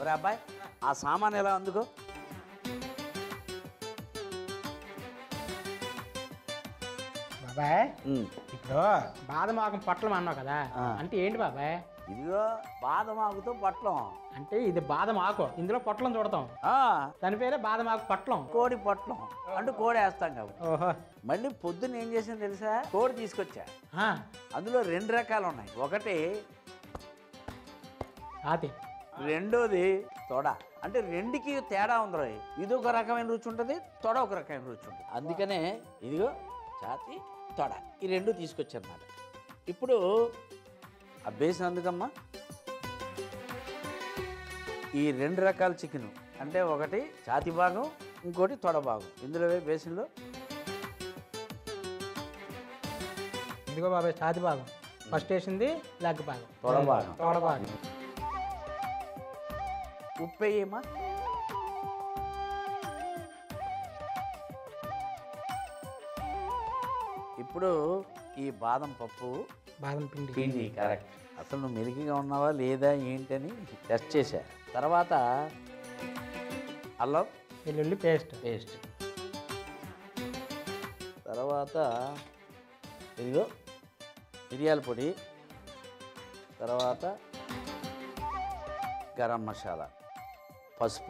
ఒరే అబ్బాయి ఆ సామాన్ ఎలా అందుకో. బాబాయ్ ఇప్పుడు బాదం ఆకు పొట్లం అన్నావు కదా, అంటే ఏంటి బాబాయ్? ఇదిగో బాదం ఆకుతో పొట్లం. అంటే ఇది బాదం ఆకు, ఇందులో పొట్లం చూడతాం, దాని పేరే బాదం ఆకు పొట్లం. కోడి పొట్లం అంటే కోడి వేస్తాం కాబట్టి. ఓహో. మళ్ళీ పొద్దున్న ఏం చేసింది తెలుసా? కోడి తీసుకొచ్చా. అందులో 2 రకాలు ఉన్నాయి. ఒకటి ఛాతి, రెండోది తొడ. అంటే 2కి తేడా ఉంది. ఇది ఒక రకమైన రుచి ఉంటుంది, తొడ ఒక రకమైన రుచి ఉంటుంది. అందుకనే ఇదిగో ఛాతి తొడ ఈ 2 తీసుకొచ్చారన్నమాట. ఇప్పుడు ఆ బేసిన్ అందుకమ్మా ఈ 2 రకాల చికెన్, అంటే ఒకటి ఛాతి భాగం, ఇంకోటి తొడ భాగం. ఇందులో బేసిన్లో ఇదిగో బాబాయ్ ఛాతి భాగం ఫస్ట్ వేసింది, లెగ్ భాగం తొడ భాగం. తొడ భాగం. ఉప్పు వేయమ్మా. ఇప్పుడు ఈ బాదం పప్పు, బాదం పిండి పిండి కరెక్ట్. అసలు నువ్వు మెలిగిగా ఉన్నావా లేదా ఏంటని టెస్ట్ చేశా. తర్వాత అల్లం వెల్లుల్లి పేస్ట్. తర్వాత ఇదిగో మిరియాల పొడి, తర్వాత గరం మసాలా, పసుపు,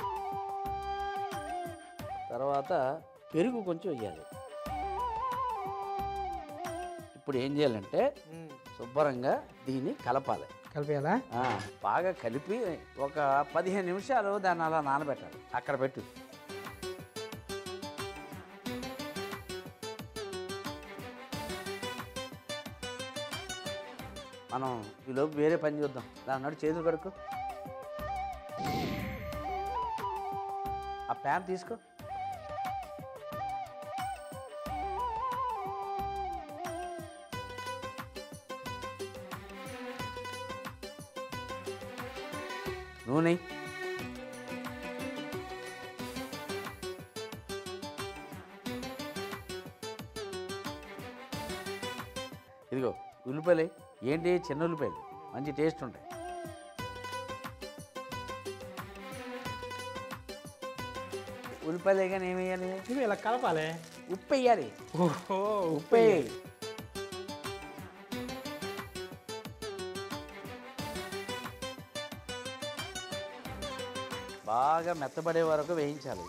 తర్వాత పెరుగు కొంచెం వేయాలి. ఇప్పుడు ఏం చేయాలంటే శుభ్రంగా దీన్ని కలపాలి. కలిపేయాలా? బాగా కలిపి ఒక 15 నిమిషాలు దాన్ని అలా నానబెట్టాలి. అక్కడ పెట్టు. మనం ఈలోపు వేరే పని చూద్దాం. దాని చేతులు కడుక్కో. ఆ ప్యాన్ తీసుకో. నూనె, ఇదిగో ఉల్లిపాయలు. ఏంటి చిన్న ఉల్లిపాయలు, మంచి టేస్ట్ ఉంటాయి. ఉల్లిపాయలు వేయగానే ఏం వేయాలి? ఇది ఇలా కలపాలి. ఉప్పు వేయాలి. ఓహో, ఉప్పు వేయాలి. బాగా మెత్తబడే వరకు వేయించాలి.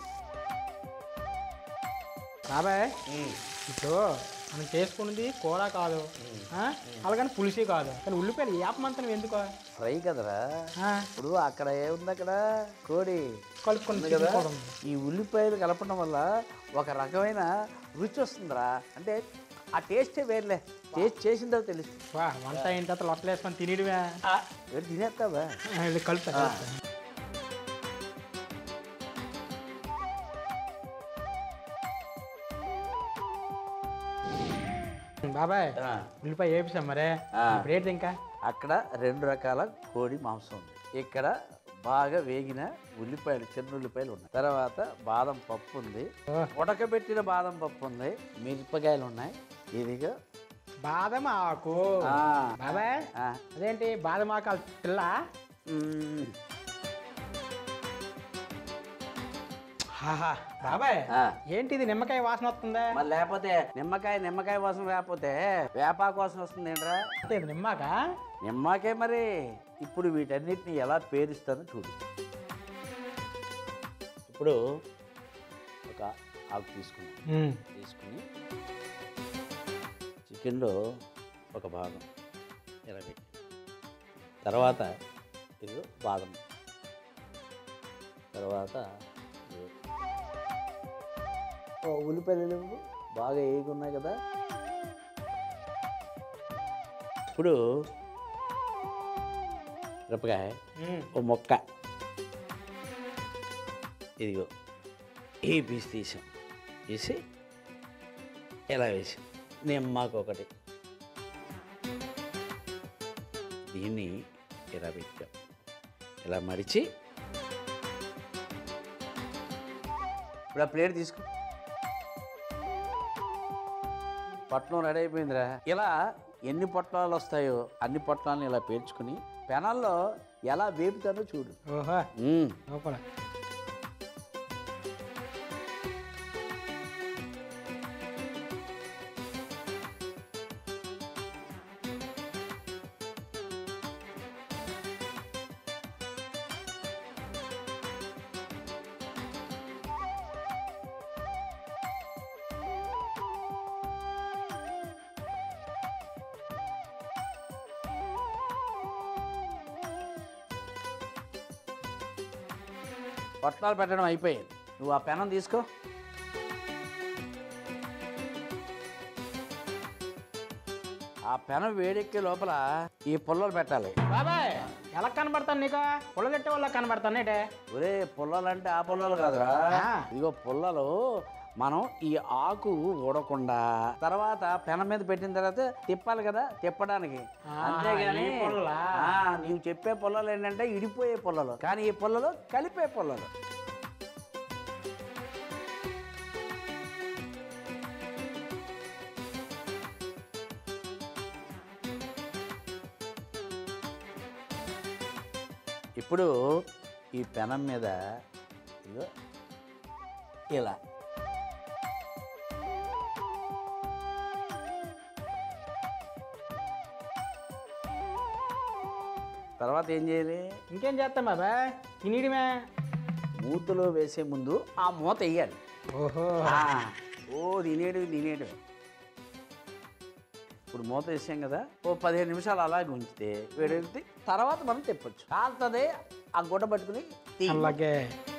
బాబాయ్ ఇప్పుడు మనం చేసుకున్నది కూర కాదు, అలాగని పులిసి కాదు, కానీ ఉల్లిపాయలు ఏపమంతనం ఎందుకో? ఫ్రై కదరా. ఇప్పుడు అక్కడ ఏముంది? అక్కడ కోడి కలుపుకుంది కదా. ఈ ఉల్లిపాయలు కలపడం వల్ల ఒక రకమైన రుచి వస్తుందిరా. అంటే ఆ టేస్టే వేర్లే. టేస్ట్ చేసిన తర్వాత తెలుస్తుంది. వంట అయిన తర్వాత లొట్టలు వేసుకొని తినేయడమే. తినేస్తావా? కలుపుతా. బాబాయ్ ఉల్లిపాయ వేపిస్తాం మరే. ఇప్పుడు ఏంటి ఇంకా? అక్కడ 2 రకాల కోడి మాంసం ఉంది. ఇక్కడ బాగా వేగిన ఉల్లిపాయలు, చిన్న ఉల్లిపాయలు ఉన్నాయి. తర్వాత బాదం పప్పు ఉంది, ఉడకబెట్టిన బాదం పప్పు ఉంది, మిరపకాయలు ఉన్నాయి. ఇదిగా బాదం ఆకు. బాబాయ్ అదేంటి బాదం ఆకు పిల్ల? బాబాయ్ ఏంటిది నిమ్మకాయ వాసన వస్తుందా? మరి లేకపోతే నిమ్మకాయ వాసన లేకపోతే వేపాకు వాసన వస్తుంది ఏంట్రా? నిమ్మకాయ మరి. ఇప్పుడు వీటన్నిటిని ఎలా పేరుస్తానో చూడు. ఇప్పుడు ఒక ఆకు తీసుకుని చికెన్లో ఒక భాగం ఇలా పెట్టి, తర్వాత ఇది బాదం, తర్వాత ఉల్లిపాయలు బాగా వేగున్నాయి కదా. ఇప్పుడు మిరపకాయ ఓ మొక్క, ఇదిగో ఈ పీస్ తీసి ఇలా వేసాం. నిమ్మకు ఒకటి, దీన్ని ఇలా పెట్టాం. ఇలా మడిచి ఇప్పుడు ఆ ప్లేట్ తీసుకో. పట్నం రెడీ అయిపోయిందిరా. ఇలా ఎన్ని పొట్లాలు వస్తాయో అన్ని పొట్లాలను ఇలా పేర్చుకుని పెనంలో ఎలా వేపుతానో చూడు. ఓహో లోపల పొట్లాలు పెట్టడం అయిపోయింది. నువ్వు ఆ పెనం తీసుకో. ఆ పెనం వేడెక్కే లోపల ఈ పుల్లలు పెట్టాలి. బాబాయ్ ఎలా కనబడతాను నీకు? పుల్ల తిట్టే వాళ్ళ కనబడతాను ఏంటే? ఒరే పుల్లలు అంటే ఆ పుల్లలు కాదురా, ఇదిగో పుల్లలు. మనం ఈ ఆకు ఊడకుండా తర్వాత పెనం మీద పెట్టిన తర్వాత తిప్పాలి కదా, తిప్పడానికి. అంతేగాని నీవు చెప్పే పుల్లలు ఏంటంటే ఇడిపోయే పుల్లలు, కానీ ఈ పుల్లలు కలిపే పుల్లలు. ఇప్పుడు ఈ పెనం మీద ఇదిగో ఇలా తర్వాత ఏం చేయాలి? ఇంకేం చేస్తాం బాబాయ్? తినడమే. మూతలో వేసే ముందు ఆ మూత వేయాలి. ఓహో తినేడు. ఇప్పుడు మూత వేసాం కదా, ఓ 15 నిమిషాలు అలాగే ఉంచితే వేడెత్తి తర్వాత మనం తిప్పొచ్చు. కాలుతుంది ఆ గుడ్డ పట్టుకుని అలాగే.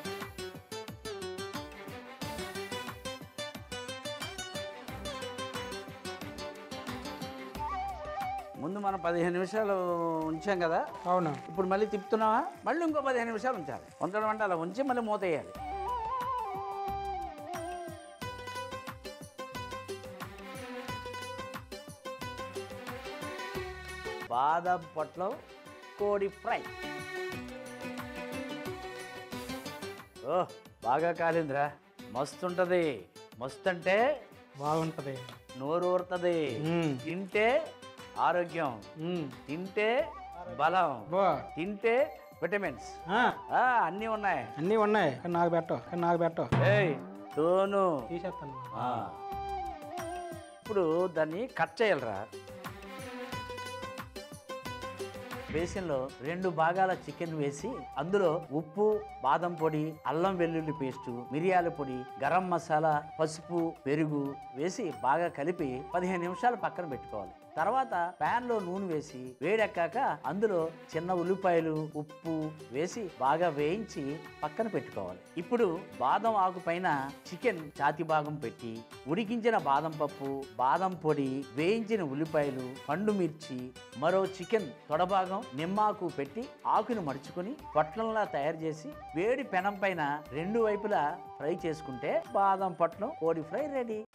ముందు మనం 15 నిమిషాలు ఉంచాం కదా. అవును. ఇప్పుడు మళ్ళీ తిప్పుతున్నావా, మళ్ళీ ఇంకో 15 నిమిషాలు ఉంచాలి. ఉంచడం అంటే అలా ఉంచి మళ్ళీ మూత వేయాలి. బాదం పొట్లం కోడి ఫ్రై. ఓహ్ బాగా కాలిందిరా, మస్తు ఉంటుంది. మస్తు అంటే బాగుంటది, నోరు ఊరుతుంది. తింటే ఆరోగ్యం, తింటే బలం, తింటే విటమిన్స్ అన్నీ ఉన్నాయి. అన్నీ ఉన్నాయి. నాకు పెట్టు. ఏయ్ తోను తీసేస్తాను. ఇప్పుడు దాన్ని కట్ చేయాలరా. బేసిన్లో 2 భాగాల చికెన్ వేసి అందులో ఉప్పు, బాదం పొడి, అల్లం వెల్లుల్లి పేస్టు, మిరియాల పొడి, గరం మసాలా, పసుపు, పెరుగు వేసి బాగా కలిపి 15 నిమిషాలు పక్కన పెట్టుకోవాలి. తర్వాత ప్యాన్లో నూనె వేసి వేడెక్కాక అందులో చిన్న ఉల్లిపాయలు, ఉప్పు వేసి బాగా వేయించి పక్కన పెట్టుకోవాలి. ఇప్పుడు బాదం ఆకు పైన చికెన్ ఛాతి భాగం పెట్టి ఉడికించిన బాదం పప్పు, బాదం పొడి, వేయించిన ఉల్లిపాయలు, పండు మిర్చి, మరో చికెన్ తొడభాగం, నిమ్మాకు పెట్టి ఆకును మడుచుకుని పొట్లంలా తయారు చేసి వేడి పెనం పైన 2 వైపులా ఫ్రై చేసుకుంటే బాదం పొట్లం కోడి ఫ్రై రెడీ.